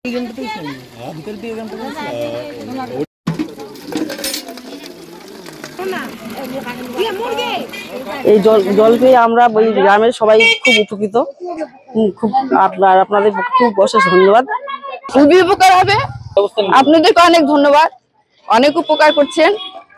এই জল পেয়ে আমরা ওই গ্রামের সবাই খুব উপকৃত। খুব আপনাদের খুব অশেষ ধন্যবাদ। খুবই উপকার হবে, আপনাদেরকে অনেক ধন্যবাদ, অনেক উপকার করছেন।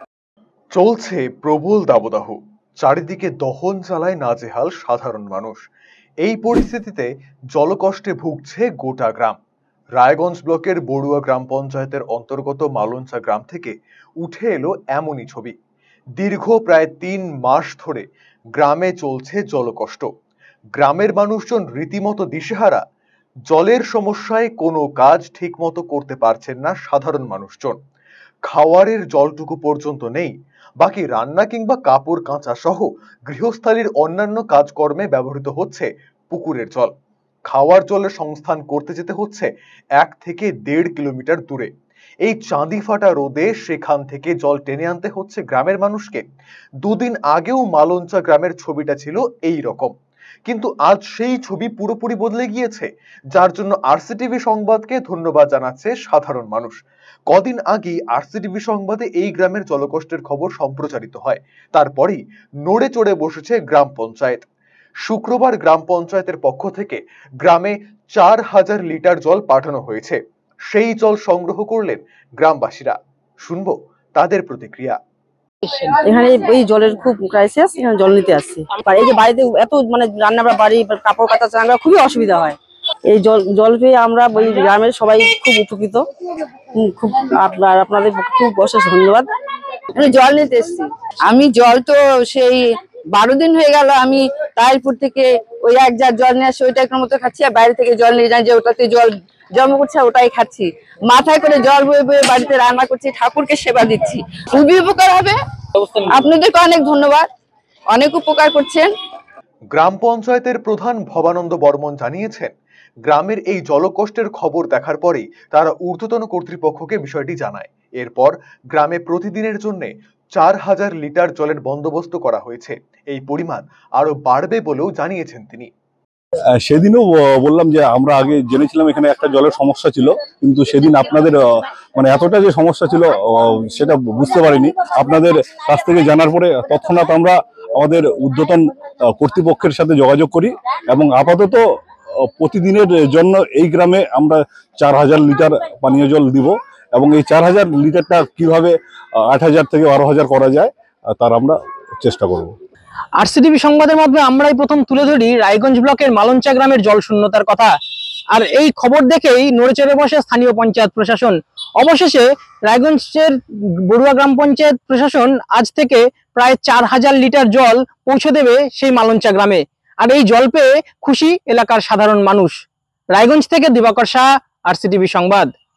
চলছে প্রবল দাবদাহ, চারিদিকে দহন চালায় নাজেহাল সাধারণ মানুষ। এই পরিস্থিতিতে জলকষ্টে ভুগছে গোটা গ্রাম। রায়গঞ্জ ব্লকের বড়ুয়া গ্রাম পঞ্চায়েতের অন্তর্গত মালঞ্চা গ্রাম থেকে উঠে এলো এমনই ছবি। দীর্ঘ প্রায় ৩ মাস ধরে গ্রামে চলছে জলকষ্ট। গ্রামের মানুষজন রীতিমতো দিশেহারা। জলের সমস্যায় কোনো কাজ ঠিকমতো করতে পারছেন না সাধারণ মানুষজন। খাওয়ারের জলটুকু পর্যন্ত নেই, বাকি রান্না কিংবা কাপড় কাঁচা সহ গৃহস্থালির অন্যান্য কাজকর্মে ব্যবহৃত হচ্ছে পুকুরের জল। খাওয়ার জলের সংস্থান করতে যেতে হচ্ছে 1 থেকে 1.5 কিলোমিটার দূরে। এই চাঁদি ফাটা রোদে সেখান থেকে জল টেনে আনতে হচ্ছে গ্রামের মানুষকে। দুদিন আগেও মালঞ্চা গ্রামের ছবিটা ছিল এই রকম, কিন্তু আজ সেই ছবি পুরোপুরি বদলে গিয়েছে, যার জন্য আরসিটিভি সংবাদকে ধন্যবাদ জানাচ্ছে সাধারণ মানুষ। কদিন আগেই আরসিটিভি সংবাদে এই গ্রামের জলকষ্টের খবর সম্প্রচারিত হয়, তারপরেই নড়ে চড়ে বসেছে গ্রাম পঞ্চায়েত। শুক্রবার গ্রাম পঞ্চায়েতের পক্ষ থেকে গ্রামে 4000 লিটার জল পাঠানো হয়েছে। সেই জল সংগ্রহ করলেন গ্রামবাসীরা। শুনবো তাদের প্রতিক্রিয়া। এখানে ওই জলের খুব ক্রাইসিস, এখানে জল নিতে আসছি। আর এই যে বাড়িতে এত রান্না বাড়ি কাপড় কাচা চাঙ্গা খুবই অসুবিধা হয়। এই জল পেয়ে আমরা ওই গ্রামের সবাই খুব উপকৃত। খুব আপনাদের খুব অশেষ ধন্যবাদ। জল নিতে এসছি আমি। জল তো সেই 12 দিন হয়ে গেল আমি তাইপুর থেকে ওই 1 জার জল নিয়ে আসি, ওইটা মতো খাচ্ছি। আর বাইরে থেকে জল নিয়ে যাই, যে ওটাতে জল জমা করছে ওটাই খাচ্ছি। মাথায় করে জল বয়ে বয়ে বাড়িতে রান্না করছি, ঠাকুরকে সেবা দিচ্ছি। খুবই উপকার হবে, আপনাদেরকে অনেক ধন্যবাদ, অনেক উপকার করছেন। গ্রাম পঞ্চায়েতের প্রধান ভবানন্দ বর্মন জানিয়েছেন, গ্রামের এই জলকষ্টের খবর দেখার পরেই তারা ঊর্ধ্বতন কর্তৃপক্ষকে বিষয়টি জানায়। এরপর গ্রামে প্রতিদিনের জন্য 4000 লিটার জলের বন্দোবস্ত করা হয়েছে। এই পরিমাণ আরো বাড়বে বলেও জানিয়েছেন তিনি। সেদিনও বললাম যে আমরা আগে জেনেছিলাম এখানে একটা জলের সমস্যা ছিল, কিন্তু সেদিন আপনাদের মানে এতটা যে সমস্যা ছিল সেটা বুঝতে পারিনি। আপনাদের কাছ থেকে জানার পরে তৎক্ষণাৎ আমরা আমাদের ঊর্ধ্বতন কর্তৃপক্ষের সাথে যোগাযোগ করি এবং আপাতত প্রতিদিনের জন্য এই গ্রামে আমরা 4000 লিটার পানীয় জল দিব এবং এই 4000 লিটারটা কিভাবে 8000 থেকে 12000 করা যায় তার আমরা চেষ্টা করব। আরসিটিভি সংবাদের মাধ্যমে আমরাই প্রথম তুলে ধরি রায়গঞ্জ ব্লকের মালঞ্চা গ্রামের জল শূন্যতার কথা। আর এই খবর দেখেই নড়েচড়ে বসে স্থানীয় পঞ্চায়েত প্রশাসন। অবশেষে রায়গঞ্জের বড়ুয়া গ্রাম পঞ্চায়েত প্রশাসন আজ থেকে প্রায় 4000 লিটার জল পৌঁছে দেবে সেই মালঞ্চা গ্রামে। আর এই জল পেয়ে খুশি এলাকার সাধারণ মানুষ। রায়গঞ্জ থেকে দিবাকর শাহ, আরসিটিভি সংবাদ।